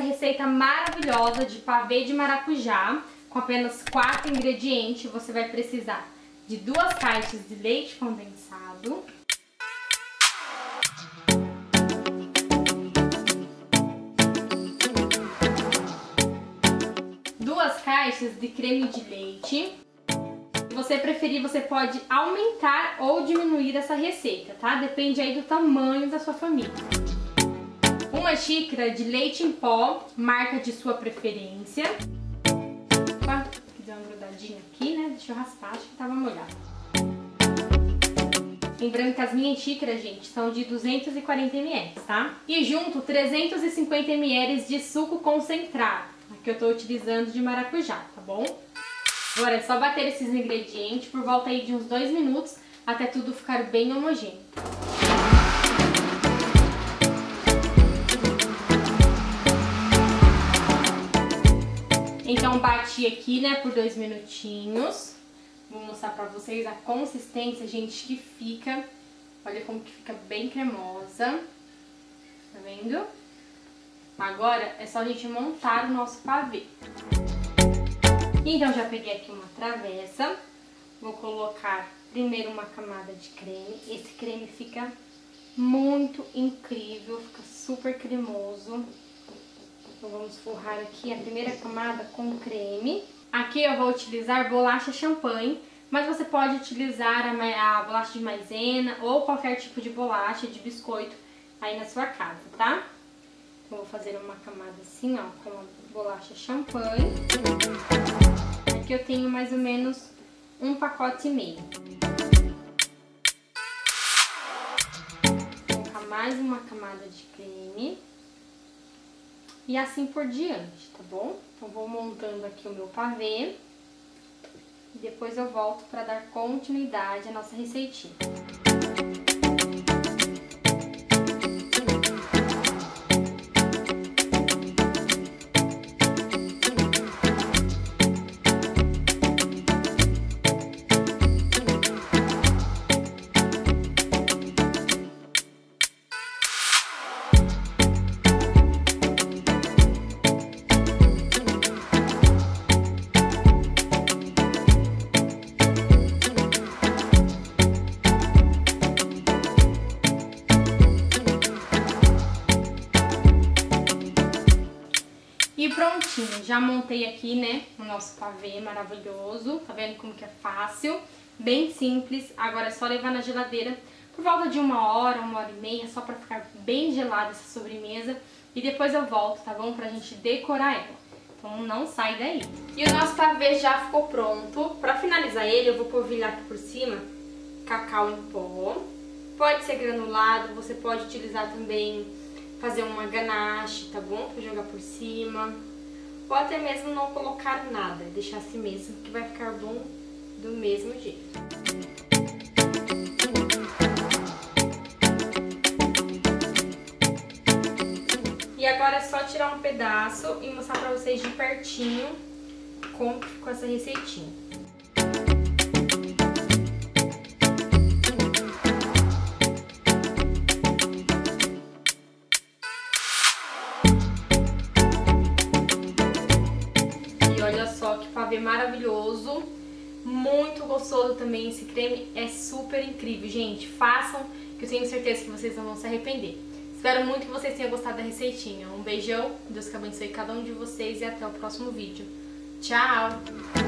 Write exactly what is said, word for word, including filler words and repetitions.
receita maravilhosa de pavê de maracujá. Com apenas quatro ingredientes, você vai precisar de duas caixas de leite condensado, duas caixas de creme de leite. Se você preferir, você pode aumentar ou diminuir essa receita, tá? Depende aí do tamanho da sua família. Uma xícara de leite em pó, marca de sua preferência. Opa, deu uma grudadinha aqui, né? Deixa eu raspar, acho que tava molhado. Lembrando que as minhas xícaras, gente, são de duzentos e quarenta mililitros, tá? E junto, trezentos e cinquenta mililitros de suco concentrado, que eu tô utilizando de maracujá, tá bom? Agora é só bater esses ingredientes por volta aí de uns dois minutos até tudo ficar bem homogêneo. Então bati aqui, né, por dois minutinhos. Vou mostrar pra vocês a consistência, gente, que fica. Olha como que fica bem cremosa. Tá vendo? Agora é só a gente montar o nosso pavê. Então já peguei aqui uma travessa. Vou colocar primeiro uma camada de creme. Esse creme fica muito incrível, fica super cremoso. Então vamos forrar aqui a primeira camada com creme. Aqui eu vou utilizar bolacha champanhe, mas você pode utilizar a, a bolacha de maisena ou qualquer tipo de bolacha, de biscoito aí na sua casa, tá? Então vou fazer uma camada assim, ó, com a bolacha champanhe. Aqui eu tenho mais ou menos um pacote e meio. Vou colocar mais uma camada de creme. E assim por diante, tá bom? Então vou montando aqui o meu pavê. E depois eu volto para dar continuidade à nossa receitinha. E prontinho, já montei aqui, né, o nosso pavê maravilhoso. Tá vendo como que é fácil? Bem simples. Agora é só levar na geladeira por volta de uma hora, uma hora e meia, só pra ficar bem gelada essa sobremesa. E depois eu volto, tá bom? Pra gente decorar ela. Então não sai daí. E o nosso pavê já ficou pronto. Pra finalizar ele, eu vou polvilhar aqui por cima cacau em pó. Pode ser granulado, você pode utilizar também, fazer uma ganache, tá bom? Pra jogar por cima. Ou até mesmo não colocar nada, deixar assim mesmo, que vai ficar bom do mesmo jeito. E agora é só tirar um pedaço e mostrar pra vocês de pertinho como que ficou essa receitinha. Olha só que pavê maravilhoso, muito gostoso também. Esse creme é super incrível, gente. Façam, que eu tenho certeza que vocês não vão se arrepender. Espero muito que vocês tenham gostado da receitinha. Um beijão, Deus que abençoe cada um de vocês e até o próximo vídeo. Tchau!